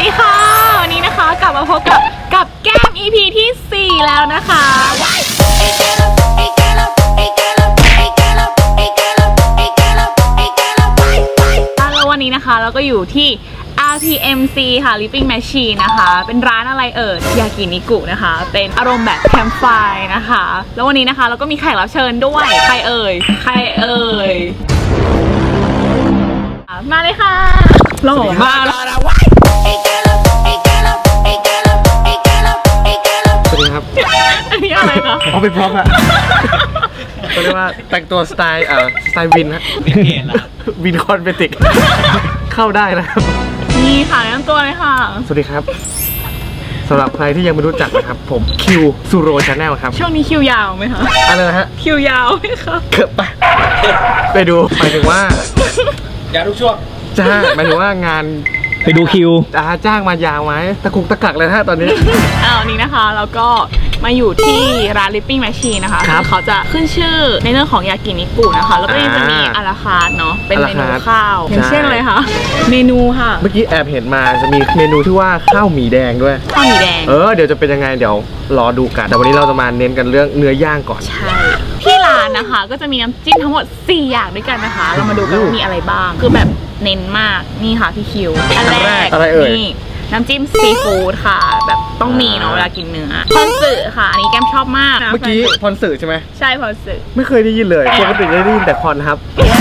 ดีค่ะวันนี้นะคะกลับมาพบกับแก้ม EP ที่4แล้วนะคะแล้ววันนี้นะคะเราก็อยู่ที่ RPMC ค่ะ Living Machine นะคะเป็นร้านอะไรยากินิกุนะคะเป็นอารมณ์แบบแคมป์ไฟนะคะแล้ววันนี้นะคะเราก็มีแขกรับเชิญด้วยใครเอ่ยมาเลยค่ะหล่อมากสวัสดีครับอันนี้อะไรคะเอาไปพร้อมอะเขาเรียกว่าแต่งตัวสไตล์วินฮะวินคอนเวติกเข้าได้นะครับนี่ค่ะแนะนำตัวเลยค่ะสวัสดีครับสำหรับใครที่ยังไม่รู้จักนะครับผมคิวซูโรชาแนลครับช่วงนี้คิวยาวไหมคะอะไรนะฮะคิวยาวไหมคะเกือบไปดูหมายถึงว่าอย่าทุกช่วงจ้าหมายถึงว่างานไปดูคิวจ้างมายาวไหมตะกุกตะกักเลยฮะตอนนี้นี่นะคะแล้วก็มาอยู่ที่ร้าน Living Machine นะคะเขาจะขึ้นชื่อในเรื่องของยากินิกุนะคะแล้วก็ยังจะมีอาราคาร์ทเนาะเป็นเมนูข้าวอย่างเช่นเลยค่ะเมนูค่ะเมื่อกี้แอบเห็นมาจะมีเมนูที่ว่าข้าวหมี่แดงด้วยข้าวหมี่แดงเดี๋ยวจะเป็นยังไงเดี๋ยวรอดูกันแต่วันนี้เราจะมาเน้นกันเรื่องเนื้อย่างก่อนใช่ที่ร้านนะคะก็จะมีน้ำจิ้มทั้งหมด4อย่างด้วยกันนะคะเรามาดูกันว่ามีอะไรบ้างคือแบบเน้นมากนี่ค่ะพี่คิวอันแรกนี่น้ำจิ้มซีฟู้ดค่ะแบบต้องมีเนาะเวลากินเนื้อพอนสึค่ะอันนี้แก้มชอบมากเมื่อกี้พอนสึใช่ไหมใช่พอนสึไม่เคยได้ยินเลยปกติได้ยินแต่พอนครับ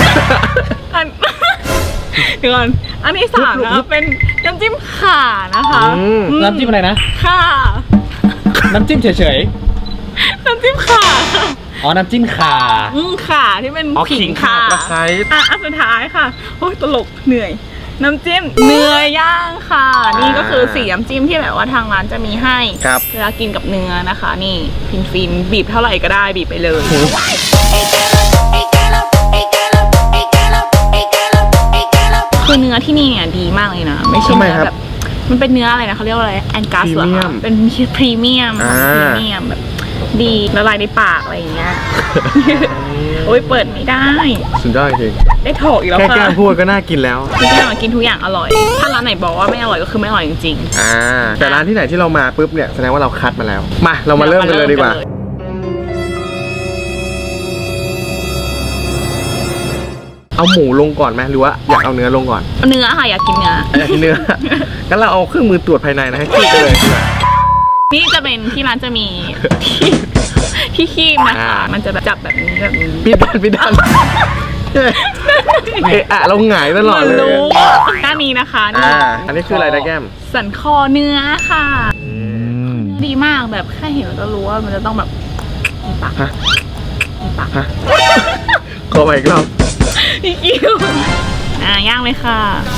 เดี๋ยวก่อนอันที่3นะเป็นน้ำจิ้มข่านะคะน้ำจิ้มอะไรนะข่าน้ำจิ้มเฉยๆน้ำจิ้มข่าอ๋อน้ำจิ้มข่าข่าที่เป็นขิงข่าอันสุดท้ายค่ะโอ้ยตลกเหนื่อยน้ำจิ้มเนื้อย่างค่ะนี่ก็คือ4น้ำจิ้มที่แบบว่าทางร้านจะมีให้เวลากินกับเนื้อนะคะนี่ฟินบีบเท่าไหร่ก็ได้บีบไปเลยคือเนื้อที่นี่เนี่ยดีมากเลยนะไม่ใช่เนื้อแบบมันเป็นเนื้ออะไรนะเขาเรียกว่าอะไรแองกัสเหรอคะเป็นพรีเมียมแบบดีละลายในปากอะไรอย่างเงี้ยโอ้ยเปิดไม่ได้สุดยอดจริงได้ถกอีกแล้วค่ะแค่พูดก็น่ากินแล้วทุกอย่างกินทุกอย่างอร่อยถ้าร้านไหนบอกว่าไม่อร่อยก็คือไม่อร่อยจริงๆแต่ร้านที่ไหนที่เรามาปุ๊บเนี่ยแสดงว่าเราคัดมาแล้วมาเรามาเริ่มกันเลยดีกว่าเอาหมูลงก่อนไหมหรือว่าอยากเอาเนื้อลงก่อนเนื้อค่ะอยากกินเนื้องั้นเราเอาเครื่องมือตรวจภายในนะให้ขี้เลยนี่จะเป็นที่ร้านจะมีที่คีบนะคะมันจะแบบจับแบบนี้ปิดดันเราหงายตลอดเลยด้านนี้นะคะอันนี้คืออะไรนะแก้มสันคอเนื้อค่ะดีมากแบบแค่เห็นเราจะรู้ว่ามันจะต้องแบบปากขอไปอีกรอบพี่คิวย่างเลยค่ะ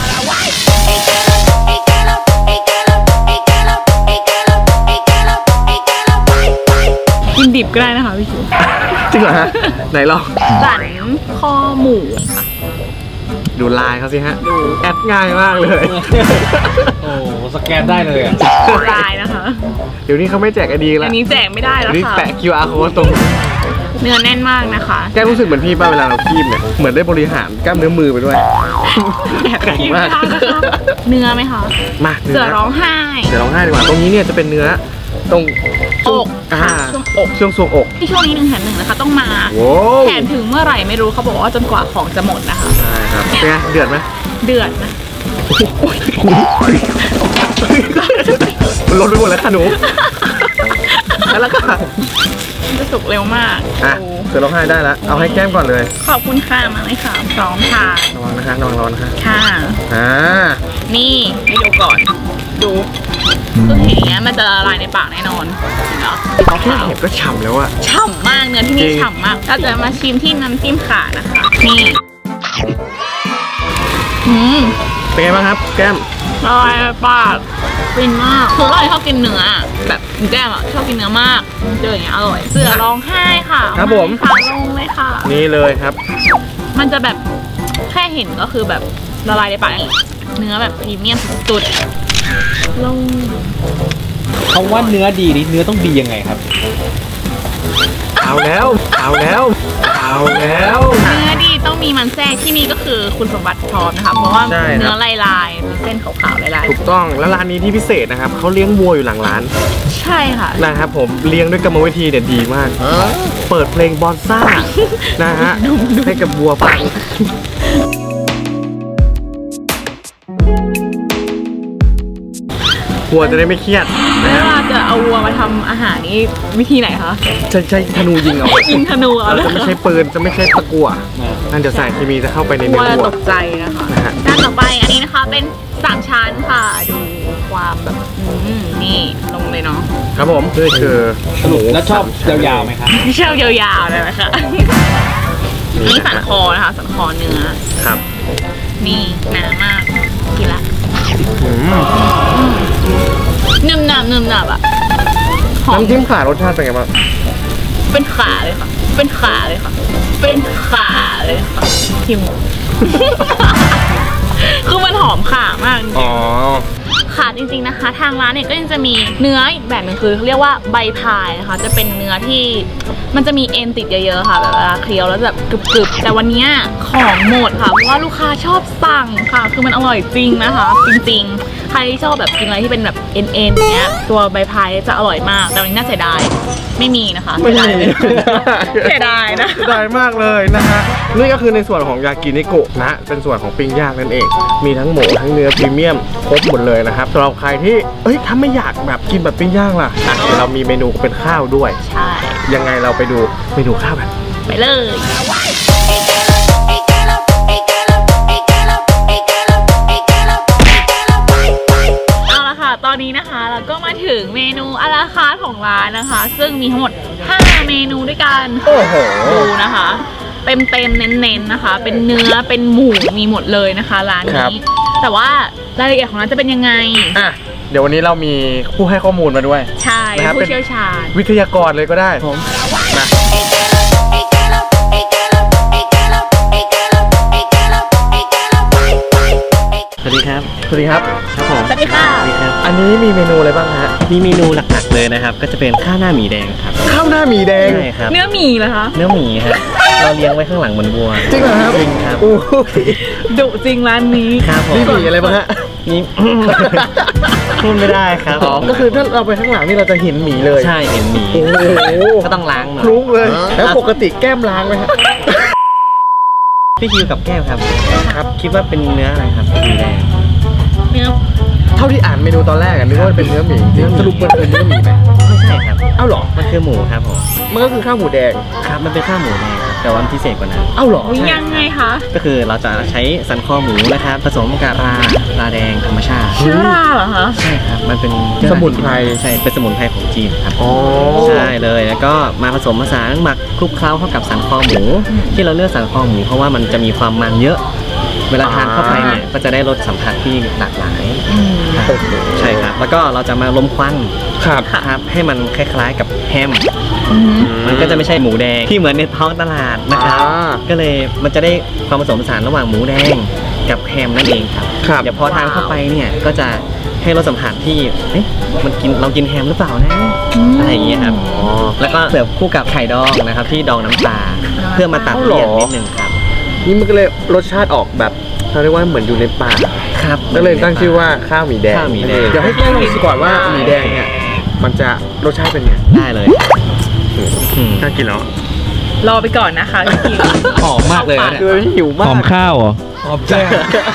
กินดิบก็ได้นะคะพี่คิวจริงเหรอฮะไหนลองสันคอหมูค่ะดูลายเขาสิฮะดูแอดง่ายมากเลยโอ้สแกนได้เลยอ่ะลายนะคะเดี๋ยวนี้เขาไม่แจกไอดีแล้วอันนี้แจกไม่ได้แล้วค่ะนี่แปะ QR code ตรงเนื้อแน่นมากนะคะแกรู้สึกเหมือนพี่ป่ะเวลาเราคีบเนี่ยเหมือนได้บริหารกล้ามเนื้อมือไปด้วยแข็งมากเนื้อไหมคะมาเสือร้องไห้ดีกว่าตรงนี้เนี่ยจะเป็นเนื้อตรงอกช่วงทรวงอกที่ช่วงนี้1 แถม 1นะคะต้องมาแถมถึงเมื่อไหร่ไม่รู้เขาบอกว่าจนกว่าของจะหมดนะคะใช่ครับเป็นไงเดือดไหมเดือดนะลดไปหมดแล้วค่ะหนูแล้วก็จะสุกเร็วมากเสือร้องไห้ได้แล้วเอาให้แก้มก่อนเลยขอบคุณค่ะมาเลยค่ะพร้อมค่ะระวังนะคะระวังร้อนนะคะค่ะนี่ให้ดูก่อนดูคือเห็นอย่างเงี้ยมันจะละลายในปากแน่นอนเนาะแค่เห็นก็ฉ่ำแล้วอะฉ่ำมากเนื้อที่นี่ฉ่ำมากเราจะมาชิมที่น้ำจิ้มข่านะคะนี่เป็นไงบ้างครับแก้มละลายในปากฟินมากคือเราชอบกินเนื้อแบบแก้มชอบกินเนื้อมากเจออย่างเงี้ยอร่อยเสือร้องไห้ค่ะครับผมขาลงเลยค่ะนี่เลยครับมันจะแบบแค่เห็นก็คือแบบละลายในปากเนื้อแบบพรีเมียมสุดลงคำว่าเนื้อดีนี่เนื้อต้องดียังไงครับเอาแล้วเอาแล้วเนื้อดีต้องมีมันแทรกที่นี่ก็คือคุณสมบัติพร้อมนะคะเพราะว่าเนื้อลายๆมีเส้นขาวๆลายๆถูกต้องแล้วร้านนี้ที่พิเศษนะครับเขาเลี้ยงวัวอยู่หลังร้านใช่ค่ะนะครับผมเลี้ยงด้วยกรรมวิธีเนี่ยดีมาก เปิดเพลงบอนซ่านะฮะให้กับวัวฟังวัวจะได้ไม่เครียดเวลาจะเอาวัวมาทำอาหารนี้วิธีไหนคะใช้ธนูยิงเอายิงธนูเอาเลยจะไม่ใช่ปืนจะไม่ใช่ตะกั่วนั่นเดี๋ยวสารเคมีจะเข้าไปในวัเนื้วอวัวตกใจนะคะนะฮะด้านต่อไปอันนี้นะคะเป็น3ชั้นค่ะดูความแบบนี่ลงเลยเนาะครับผมนี่คือหมูแล้วชอบยาวๆไหมครับไม่ใช่ยาวๆเลยนะคะนี่สันคอนะคะสันคอเนื้อครับนี่หนามากกินละอืมนุ่มหนับอ่ะหอมน้ำจิ้มข่ารสชาติเป็นไงบ้างเป็นขาเลยค่ะ เป็นขาเลยค่ะ เป็นขาเลยค่ะทิม คือมันหอมขามากจริงอ๋อๆขาจริงๆนะคะ ทางร้านเนี่ยก็ยังจะมีเนื้ออีกแบบหนึ่งคือเรียกว่าใบพายนะคะจะเป็นเนื้อที่มันจะมีเอ็นติดเยอะๆค่ะแบบเวลาเคี้ยวแล้วแบบกรึบๆแต่วันนี้ของหมดค่ะเพราะว่าลูกค้าชอบสั่งค่ะคือมันอร่อยจริงนะคะจริงๆใครที่ชอบแบบกินอะไรที่เป็นแบบเอ็นๆอย่างเงี้ยตัวใบพายจะอร่อยมากแต่วันนี้น่าเสียดายไม่มีนะคะไม่มีเสียดายนะเสียดายมากเลยนะฮะนี่ก็คือในส่วนของยากินิโกะนะเป็นส่วนของปิ้งย่างนั่นเอง มีทั้งหมูทั้งเนื้อพรีเมียมครบหมดเลยนะครับสำหรับใครที่ถ้าไม่อยากแบบกินแบบปิ้งย่างล่ะเดี๋ยวเรามีเมนูเป็นข้าวด้วยใช่ยังไงเราไปดูเมนูข้าวกันไปเลย เอาละค่ะ ตอนนี้นะคะเราก็มาถึงเมนูอาราคาร์ทของร้านนะคะ ซึ่งมีทั้งหมด5เมนูด้วยกันโอ้โหดูนะคะ เต็มเน้นๆนะคะ เป็นเนื้อเป็นหมูมีหมดเลยนะคะร้านครับนี้ แต่ว่ารายละเอียดของร้านจะเป็นยังไงอ่ะเดี๋ยววันนี้เรามีผู้ให้ข้อมูลมาด้วยใช่นะครับผู้เชี่ยวชาญวิทยากรเลยก็ได้ผมนะสวัสดีครับสวัสดีครับครับผมสวัสดีค่ะสวัสดีครับอันนี้มีเมนูอะไรบ้างฮะมีเมนูหลักๆเลยนะครับ ก็จะเป็นข้าวหน้าหมีแดงครับข้าวหน้าหมีแดงใช่ครับเนื้อหมี่เหรอคะเนื้อหมีครับเราเลี้ยงไว้ข้างหลังเหมือนวัวจริงเหรอครับจริงครับโอ้ยดุจริงร้านนี้ครับผมมีหมีอะไรบ้างฮะนี่ พูดไม่ได้ครับอ๋อก็คือถ้าเราไปข้างหลังนี่เราจะเห็นหมีเลยใช่เห็นหมีโอ้โหก็ต้องล้างหน่อยคลุ้งเลย แล้วปกติแก้มล้างไหมฮะพี่คิวกับแก้วครับครับคิดว่าเป็นเนื้ออะไรครับหมีแดงเนื้อเท่าที่อ่านเมนูตอนแรกนึกว่าเป็นเนื้อหมีสรุปมันเป็นเนื้อหมีไหมไม่ใช่ครับเอ้าเหรอมันคือหมูครับผมมันก็คือข้าวหมูแดงครับมันเป็นข้าวหมูแดงครับแต่ว่ามันพิเศษกว่านั้นเอ้าเหรออุ๊ยยังไงคะก็คือเราจะใช้สันคอหมูนะครับผสมกับปลาแดงธรรมชาติเชื้อราเหรอคะใช่ครับ มันเป็นสมุนไพรใช่ เป็นสมุนไพรของจีนครับอ๋อใช่เลย แล้วก็มาผสมผสานหมักคลุกเคล้าเข้ากับสันคอหมู ที่เราเลือกสันคอหมูเพราะว่ามันจะมีความมันเยอะ เวลาทานเข้าไปเนี่ยก็จะได้รสสัมผัสที่หลากหลายครับโอ้โหใช่ครับ แล้วก็เราจะมาลมควันครับครับให้มันคล้ายๆกับแฮมอืมมันก็จะไม่ใช่หมูแดงที่เหมือนในท้องตลาดนะครับอ่าก็เลยมันจะได้ความผสมผสานระหว่างหมูแดงกับแฮมนั่นเองครับครับเดี๋ยวพอทานเข้าไปเนี่ยก็จะให้รสสัมผัสที่เอ๊ะมันกินเรากินแฮมหรือเปล่านะอะไรอย่างเงี้ยครับอ๋อแล้วก็เสิร์ฟคู่กับไข่ดองนะครับที่ดองน้ำปลาเพื่อมาตัดเลี่ยนนิดนึงครับนี่มันก็เลยรสชาติออกแบบเขาเรียกว่าเหมือนอยู่ในป่าครับก็เลยตั้งชื่อว่าข้าวหมีแดงข้าวหมีแดงเดี๋ยวให้แก้วลองชิมก่อนว่าหมีแดงเนี่ยมันจะรสชาติเป็นไงได้เลยอืมน่ากินเนาะรอไปก่อนนะคะพี่กินหอมมากเลยนะเนี่ยคือหิวหมาอมกข้าวเหรอหอมแจ้ง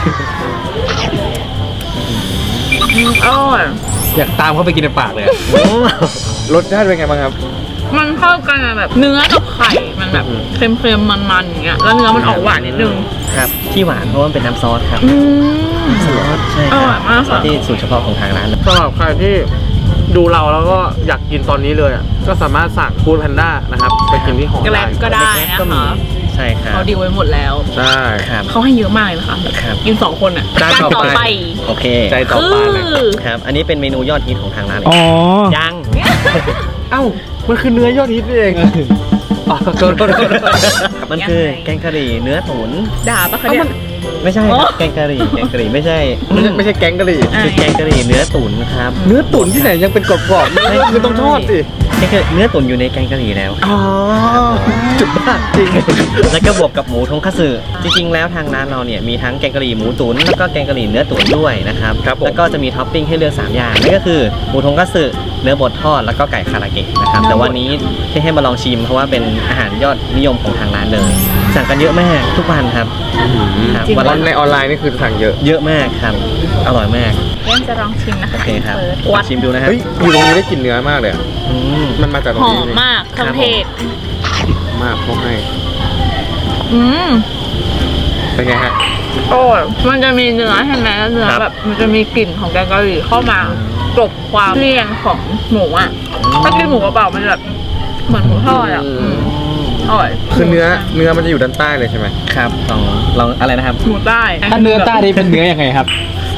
อร่อยอยากตามเข้าไปกินในปากเลยอะรสชาติเป็นไงบ้างครับมันเข้ากันอะแบบเนื้อกับไข่มันแบบเค็มๆมันๆอย่างเงี้ยแล้วเนื้อมันออกหวานนิดนึงครับที่หวานเพราะว่ามันเป็นน้ำซอสครับอืมซอสใช่คอรับร่อยมากค่ะซอสที่สูตรเฉพาะของทางร้านเลยสำหรับใครที่ดูเราแล้วก็อยากกินตอนนี้เลยอ่ะก็สามารถสั่งฟู้ดแพนด้านะครับไปกินที่หอแกร็บก็ได้นะก็มีคะใช่ครับเขาดีลไว้หมดแล้วใช่ครับเขาให้เยอะมากเลยนะคะครับกิน2 คนอ่ะจานต่อไปโอเคใจต่อคืปากเลยอครับ อันนี้เป็นเมนูยอดฮิตของทางร้านเลยอ๋อยังเอ้ามันคือเนื้อยอดฮิตนี่เองอ๋อโทษมันคือแกงกะหรี่เนื้อตุ๋นด่าปะคะเนี่ยไม่ใช่อ๋อแกงกะหรี่ไม่ใช่ไม่ใช่แกงกะหรี่อ่ะคือแกงกะหรี่เนื้อตุ๋นครับเนื้อตุ๋นที่ไหนยังเป็นกรอบๆไม่คือต้องทอดสินี่คือเนื้อตุ๋นอยู่ในแกงกะหรี่แล้วอ๋อจุดบ้าจริงแล้วก็บวกกับหมูทงคัตสึจริงๆแล้วทางร้านเราเนี่ยมีทั้งแกงกะหรี่หมูตุ๋นแล้วก็แกงกะหรี่เนื้อตุ๋นด้วยนะครับครับผมแล้วก็จะมีท็อปปิ้งให้เลือก3อย่างนั่นก็คือหมูทงคัตสึเนื้อบดทอดแล้วก็ไก่คาราเกะนะครับแต่วันนี้ที่ให้มาลองชิมเพราะว่าเป็นอาหารยอดนิยมของทางร้านเลยสั่งกันเยอะมากทุกวันครับครับวันละในออนไลน์นี่คือสั่งเยอะเยอะมากครับอร่อยมากเริ่มจะลองชิมนะคะโอเคครับเปิดลองชิมดูนะครับเฮ้ยอยู่ตรงนี้ได้กลิ่นเนื้อมากเลยอะอืมมันมาจากตรหงอนี้มนี่มากเครื่องเทศมากเขาให้อืมเป็นไงฮะโอ้ยมันจะมีเนื้อใช่ไหมแล้วเนื้อครับแบบมันจะมีกลิ่นของแกงกะหรี่เข้ามากลบความเลี่ยนของหมูอ่ะถ้ากินหมูเปล่าๆมันจะแบบเหมือนหมูทอดอ่ะอร่อยคือเนื้อมันจะอยู่ด้านใต้เลยใช่ไหมครับลองอะไรนะครับหมูใต้ถ้าเนื้อใต้นี่เป็นเนื้อยังไงครับ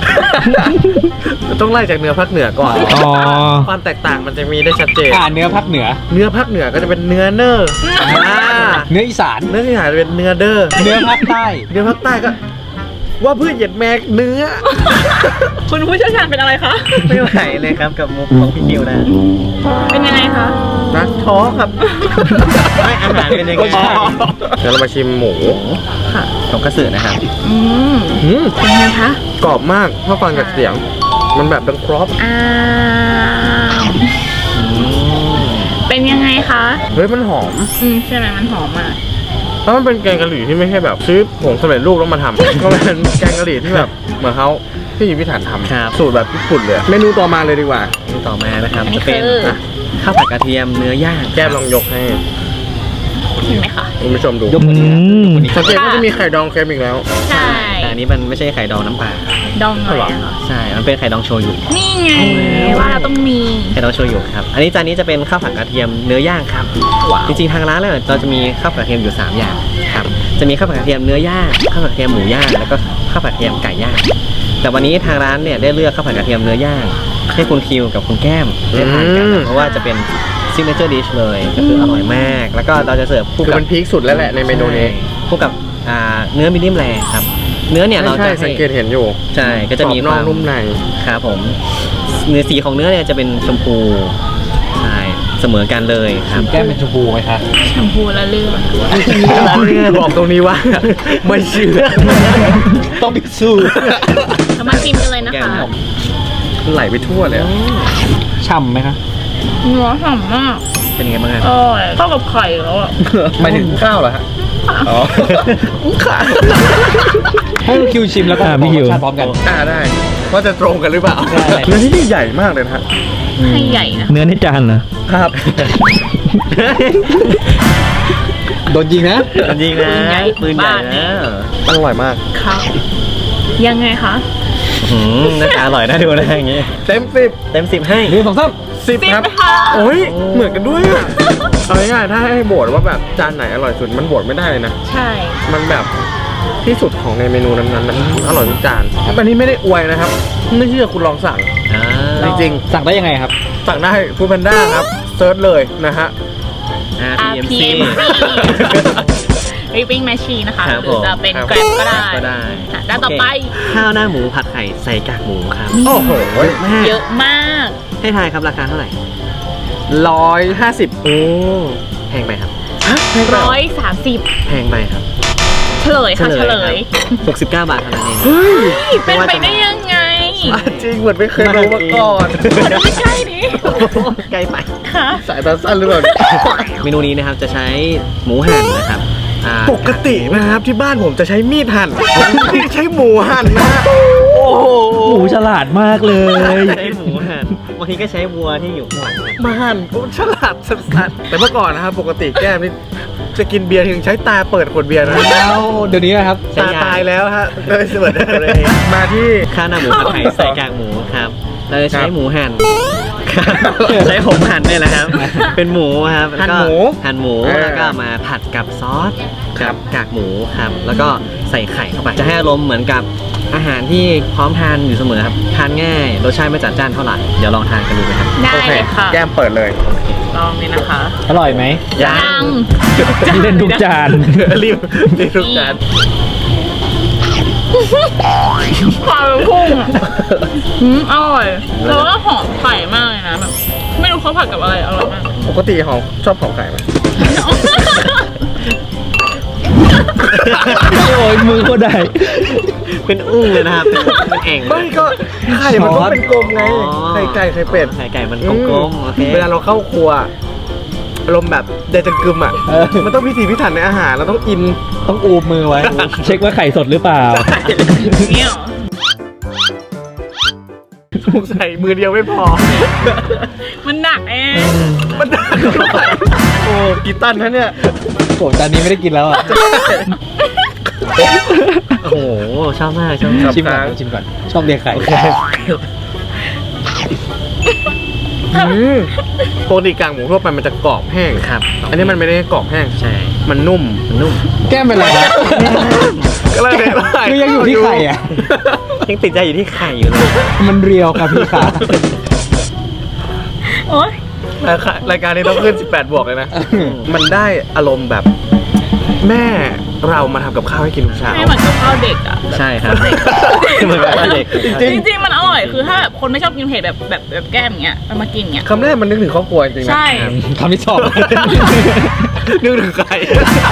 ต้องไล่จากเนื้อภาคเหนือก่อนอ๋อความแตกต่างมันจะมีได้ชัดเจนเนื้อภาคเหนือเนื้อภาคเหนือก็จะเป็นเนื้อเนอร์อ่าเนื้ออีสานเนื้อที่หาจะเป็นเนื้อเดอร์เนื้อภาคใต้เนื้อภาคใต้ก็ ว่าพืชเหยียดแมกเนื้อคุณผู้เชี่ยวชาญเป็นอะไรคะไม่ไหวเลยครับกับมุกของพี่คิวนะเป็นยังไงคะนะท้อครับไม่อาหารเป็นยังไงเดี๋ยวเรามาชิมหมูค่ะทงคัตสึนะครับอืมอืมเป็นไงคะกรอบมากถ้าฟังจากเสียง มันแบบดังกรอบเป็นยังไงคะเฮ้ยมันหอมใช่ไหมมันหอมอ่ะเพราะมันเป็นแกงกะหรี่ที่ไม่ใช่แบบซื้อผงสำเร็จรูปแล้วมาทำ ก็เป็นแกงกะหรี่ที่แบบเหมือนเขาที่พิถันทครับำสูตรแบบญี่ปุ่นเลยเมนูต่อมาเลยดีกว่าต่อมานะครับอันนี้จะเป็นคือข้าวผัดกระเทียมเนื้อย่างแก้มลองยกให้กินไหมคะคุณผู้ชมดูยกมือนี้สังเกตว่าจะมีไข่ดองเค็มอีกแล้วใช่แต่อันนี้มันไม่ใช่ไข่ดองน้ำปลาดองหน่อยอะค่ะใช่ มันเป็นไข่ดองโชยุนี่ไงว่าเราต้องมีไข่ดองโชยุครับ อันนี้จานนี้จะเป็นข้าวผัดกระเทียมเนื้อย่างครับว้าวจริงๆทางร้านเราจะมีข้าวผัดกระเทียมอยู่3อย่างครับ จะมีข้าวผัดกระเทียมเนื้อย่าง ข้าวผัดกระเทียมหมูย่าง แล้วก็ข้าวผัดกระเทียมไก่ย่าง แต่วันนี้ทางร้านเนี่ยได้เลือกข้าวผัดกระเทียมเนื้อย่างให้คุณคิวกับคุณแก้มได้ทานกันนะเพราะว่าจะเป็นซิกเนเจอร์ดิชเลยก็คืออร่อยมาก แล้วก็เราจะเสิร์ฟคู่คือกับมันพีคสุดแล้วแหละในเมนูนี้ใช่คู่กับเนื้อมีเดียมแรร์ครับ เนื้อเนี่ยเราใช่จะสัให้งเกตเห็นอยู่ใช่ก็จะมีกรอบคนอวาก มนุ่มในครับผมเนื้อสีของเนื้อเนี่ยจะเป็นชมพูใช่เสมอกันเลยครับแก้มเป็นชมพูไหมคะแชมพูและเลือดบอกตรงนี้ว่า ไม่เชื่อต้องพิสูจน์เรามาชิมกันเลยนะแก้มคะครับไหลไปทั่วเลยอะช่ำไหมคะเนื้อหอมมากเป็นยังไงบ้างครับอร่อยเข้ากับไข่แล้วอ่ะหมายถึงข้าวเหรอฮะ อ๋อขาให้คิวชิมแล้วก็บอกรสชาติพร้อมกันได้ ว่าจะตรงกันหรือเปล่าได้เนื้อที่นี่ใหญ่มากเลยนะฮะให้ใหญ่นะเนื้อในจานเหรอครับโดนยิงนะจริงนะปืนใหญ่นะอร่อยมากครับ ยังไงคะน่าจะอร่อยน่าดูนะอย่างงี้เต็ม10 เต็ม10ให้หนึ่งสองสาม 10 ครับค่ะโอ้ย เหมือนกันด้วยอะเอาง่ายๆถ้าให้โบทว่าแบบจานไหนอร่อยสุดมันโบทไม่ได้เลยนะใช่มันแบบที่สุดของในเมนูนั้นๆนะอร่อยทุกจานอันนี้ไม่ได้อวยนะครับ ไม่เชื่อคุณลองสั่ง จริงสั่งได้ยังไงครับๆ สั่งได้ฟู้ดแพนด้าครับเซิร์ชเลยนะฮะ RPMC Ripping Machine นะคะครับหรือจะเป็นผม Grab ก็ได้ก็ได้ค่ะด้านต่อไปข้าวหน้าหมูผัดไข่ใส่กากหมูครับโอ้โหเยอะมากให้ทายครับราคาเท่าไหร่ 150 โอ้แพงไปครับ 130 แพงไปครับเฉลยค่ะเฉลย 69 บาทเท่านั้นเองเฮ้ยเป็นไปได้ยังไงจริงเหมือนไม่เคยรู้มาก่อนมันไม่ใช่ดิใกล้ไปค่ะสายตาสั้นหรือเปล่าเมนูนี้นะครับจะใช้หมูหั่นนะครับปกตินะครับที่บ้านผมจะใช้มีดหั่นนี่ใช้หมูหั่นนะฮะโอ้โหหมูฉลาดมากเลยใช้หมูหั่นบางทีก็ใช้วัวที่อยู่ข้างหลังครับมาหั่นโอ้ฉลาดสัสๆแต่เมื่อก่อนนะครับปกติแก้มนี่จะกินเบียร์ถึงใช้ตาเปิดขวดเบียร์นะแล้วเดี๋ยวนี้นะครับตาตายแล้วฮะเลยเสมอเลยมาที่ข้าวหน้าหมูผัดไข่ใส่กากหมูครับเราจะใช้ครับหมูหั่นครับใช้ผมหั่นเนี่ยแหละครับ เป็นหมูครับแล้วก็หั่นหมูแล้วก็มาผัดกับซอสกับกากหมูครับ แล้วก็ใส่ไข่เข้าไป จะให้อารมณ์เหมือนกับอาหารที่พร้อมทานอยู่เสมอครับ ทานง่ายรสชาติไม่จัดจ้านเท่าไหร่ เดี๋ยวลองทานกันดูไหมครับได้โอเคเลยค่ะแก้มเปิดเลยลองเลยนะคะอร่อยไหมยังเล่นทุกจานรีบทุกจานความพุ่งอ่ะอร่อยแล้วก็หอมไข่มากเลยนะแบบไม่รู้เขาาวผัดกับอะไรอร่อยมากปกติหอมชอบของไก่ไหมโอ้ยมือก็ได้เป็นอุ้งเลยนะครับเป็นเอ่งไม่ก็ไข่มันต้องเป็นกลมไงอ๋อไข่ไก่ไข่เป็ดไข่ไก่มันกลมๆโอเคเวลาเราเข้าครัวอารมณ์แบบเดจังกึมอ่ะ มันต้องพิถีพิถันในอาหารเราต้องอินต้องอูมมือไว้เช็คว่าไข่สดหรือเปล่าเนี่ยเหรอใส่มือเดียวไม่พอมันหนักเองมันหนักด้วยโอ้กี่ตันนะเนี่ยผมจานนี้ไม่ได้กินแล้วอ่ะโอ้โหชอบมากชอบมากชิมก่อนชิมก่อน ชอบเรียกไข่ปกติกางหมูทั่วไปมันจะกรอบแห้งครับอันนี้มันไม่ได้กรอบแห้งใช่มันนุ่มมันนุ่มแก้มเป็นไรนะก็เลยได้คือยังอยู่ที่ไข่อ่ะยังติดใจอยู่ที่ไข่อยู่เลยมันเรียวครับพี่ขาโอ๊ยรายการนี้ต้องขึ้น 18 บวกเลยนะ มันได้อารมณ์แบบแม่เรามาทำกับข้าวให้กินทุกเช้าให้เหมือนกับข้าวเด็กอ่ะใช่ครับเหมือนกับเด็กจริงๆมันอร่อยคือถ้าแบบคนไม่ชอบกินเผ็ดแบบแก้มอย่างเงี้ยมันมากินอย่างเงี้ยคำแรกมันนึกถึงครอบครัวจริงๆนะใช่คำที่ชอบนึกถึงใคร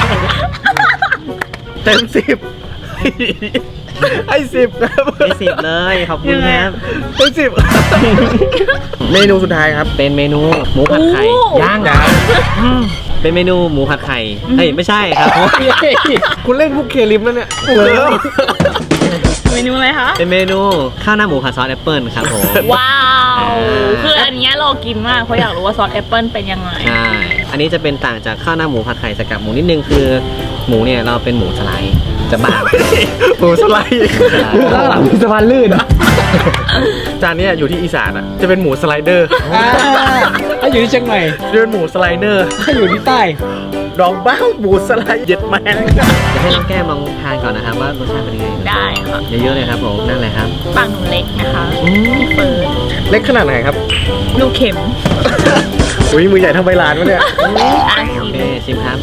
เต็ม 10 ให้10ครับได้10เลยขอบคุณครับให้10เมนูสุดท้ายครับเป็นเมนูหมูผัดไข่ย่างเป็นเมนูหมูผัดไข่เฮ้ยไม่ใช่ครับคุณเล่นพวกเคลิมแล้วเนี่ยเมนูอะไรคะเป็นเมนูข้าวหน้าหมูผัดซอสแอปเปิลครับผมว้าวคืออันเนี้ยรอกินมากเพราะอยากรู้ว่าซอสแอปเปิลเป็นยังไงใช่อันนี้จะเป็นต่างจากข้าวหน้าหมูผัดไข่สกัดหมูนิดนึงคือหมูเนี่ยเราเป็นหมูสไลด์จะบางหมูสไลด์ข้างหลังมีสะพานลื่นจานเนี้ยอยู่ที่อีสานอ่ะ จะเป็นหมูสไลเดอร์ถ้าอยู่ที่เชียงใหม่จะเป็นหมูสไลเดอร์ถ้าอยู่ที่ใต้ดองบ้าหมูสไลด์เย็ดแมงเดี๋ยวให้น้องแก้มลองทานก่อนนะครับว่ารสชาติเป็นยังไงได้ค่ะเยอะๆเลยครับผมนั่นเลยครับปากหนูเล็กนะคะพี่เฟิร์นเล็กขนาดไหนครับลูกเข็มอุ้ยมือใหญ่เท่าใบลานวะเนี่ยอ่ะโอเคชิมครับ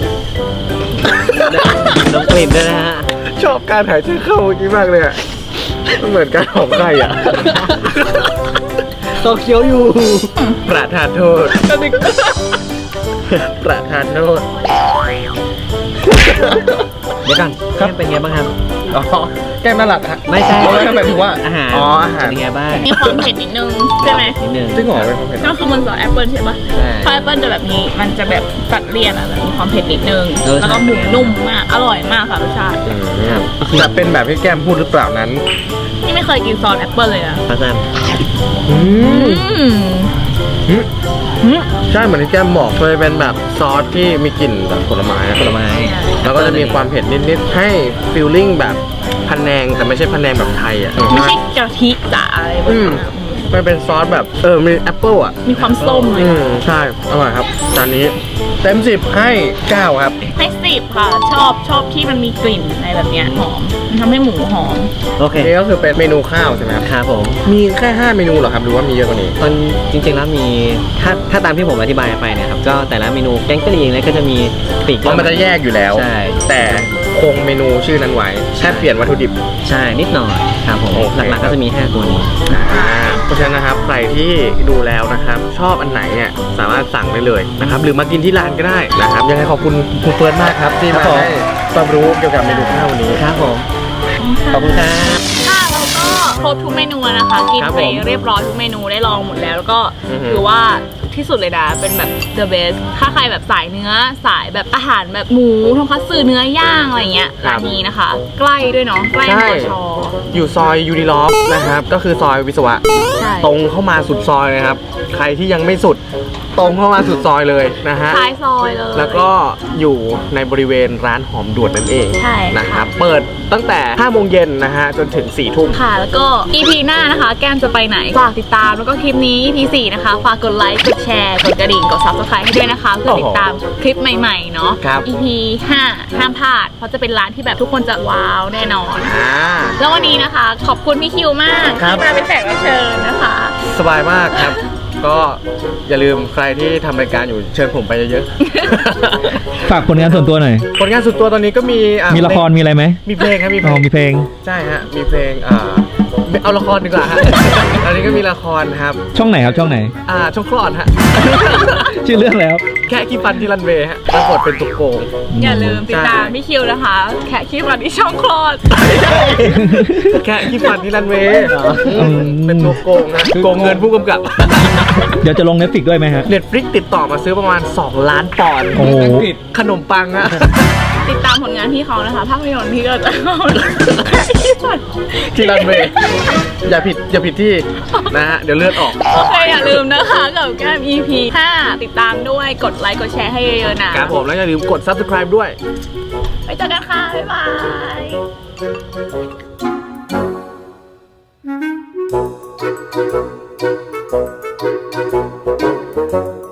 ดมกลิ่นด้วยนะฮะชอบการหายใจเข้าเมื่อกี้มากเลยอ่ะมันเหมือนการหอมไข่อ่ะโตเคียวอยู่ประทานโทษ ประทานโทษเดี๋ยวก่อนแก้มเป็นไงบ้างครับอ๋อ แก้มน่ารักฮะไม่ใช่อ๋อหมายถึงว่าอาหารอ๋ออาหารเป็นไงบ้างมีความเผ็ดนิดนึงใช่ไหมนิดนึงซึ่งหอมเป็นความเผ็ดก็คือมันซอสแอปเปิลใช่ปะใช่ซอสแอปเปิลจะแบบนี้มันจะแบบตัดเลี่ยนอะแบบมีความเผ็ดนิดนึงเออแล้วก็หมูนุ่มมากอร่อยมากค่ะรสชาติครับจะเป็นแบบที่แก้มพูดหรือเปล่านั้นนี่ไม่เคยกินซอสแอปเปิลเลยอะพระจันทร์อืมใช่เหมือนที่แก้มบอกเคยเป็นแบบซอสที่มีกลิ่นแบบผลไม้อะผลไม้แล้วก็จะมีความเผ็ดนิดๆให้ฟีลลิ่งแบบพะแนงแต่ไม่ใช่พะแนงแบบไทยอ่ะไม่ใช่กะทิจ๋าอะไรแบบนั้นอะมันเป็นซอสแบบมีแอปเปิลอ่ะมีความส้มเลยใช่อร่อยครับจานนี้เต็ม10ให้9ครับให้10ค่ะชอบที่มันมีกลิ่นอะไรแบบเนี้ยหอมมันทำให้หมูหอมโอเคนี่ก็คือเป็นเมนูข้าวใช่ไหมครับครับผมมีแค่5เมนูเหรอครับหรือว่ามีเยอะกว่านี้ตอนจริงๆแล้วมีถ้าตามที่ผมอธิบายไปเนี่ยครับก็แต่ละเมนูแกงกะหรี่เองเนี่ยก็จะมีปีกเพราะมันจะแยกอยู่แล้วใช่แต่คงเมนูชื่อนั้นไว้แค่เปลี่ยนวัตถุดิบใช่นิดหน่อยครับผมโอเคหลักๆก็จะมี5ตัวนี้เพราะฉะนั้นนะครับใครที่ดูแล้วนะครับชอบอันไหนเนี่ยสามารถสั่งได้เลยนะครับหรือมากินที่ร้านก็ได้นะครับยังไงขอบคุณคุณเฟิร์นมากครับที่มาให้ความรู้เกี่ยวกับเมนูข้าววันนี้ครับผมขอบคุณครับค่ะเราก็ครบทุกเมนูแล้วนะคะ กินครับไปผมเรียบร้อยทุกเมนูได้ลองหมดแล้วแล้วก็อือฮึถือว่าที่สุดเลยนะเป็นแบบ the best ถ้าใครแบบสายเนื้อสายแบบอาหารแบบหมูทงคัตสึเนื้อย่างอะไรเงี้ยร้านนี้นะคะ ใกล้ด้วยเนาะใกล้มอชออยู่ซอยยูนิลอฟนะครับก็คือซอยวิศวะใช่ตรงเข้ามาสุดซอยเลยครับใครที่ยังไม่สุดตรงเข้ามาสุดซอยเลยนะฮะท้ายซอยเลยแล้วก็อยู่ในบริเวณร้านหอมด่วนนั่นเองใช่นะครับเปิดตั้งแต่5โมงเย็นนะฮะจนถึง4ทุ่มค่ะแล้วก็ EP หน้านะคะ แก้มจะไปไหนฝากติดตามแล้วก็คลิปนี้ EP 4นะคะฝากกดไลค์กดแชร์กดกระดิ่งกด Subscribe ให้ด้วยนะคะเพื่อติดตามคลิปใหม่ๆเนาะครับ EP 5ห้ามพลาดเพราะจะเป็นร้านที่แบบทุกคนจะว้าวแน่นอนอ่าแล้ววันนี้นะคะ ขอบคุณพี่คิวมากครับที่มาเป็นแขกรับเชิญนะคะสบายมากครับ ก็อย่าลืมใครที่ทำรายการอยู่เชิญผมไปเยอะฝากผลงานส่วนตัวหน่อยผลงานสุดตัวตอนนี้ก็มีมีละครมีอะไรไหมมีเพลงครับมีเพอ๋ลอง มีเพลงใช่ฮะมีเพลงเอาละครดีกว่าฮะ ตอนนี้ก็มีละครครับช่องไหนครับช่องไหนช่องคลอดฮะชื่อเรื่องแล้วแค่ขี้ฟันที่รันเวย์ฮะรับบทเป็นตุ๊กโกงอย่าลืมติดตามพี่คิวนะคะ แค่คิดวันที่ช่องคลอดแค่ขี้ฟันที่รันเวย์เป็นตัวโกงฮะโกงเงินผู้กำกับเดี๋ยวจะลง Netflix ด้วยไหมฮะ Netflix ติดต่อมาซื้อประมาณ2 ล้านปอนด์โอ้โหขนมปังฮะติดตามผลงานพี่เขานะคะภาพยนตร์ที่ก็จะเข้าแค่คิดวันที่รันเวย์อย่าผิดที่นะฮะเดี๋ยวเลือดออกโอเคอย่าลืมนะคะกับแก้ม EP 5 ติดตามด้วยกดไลค์กดแชร์ให้เยอะๆนะครับผมแล้วอย่าลืมกด Subscribe ด้วยไปเจอกันค่ะ บ๊ายบาย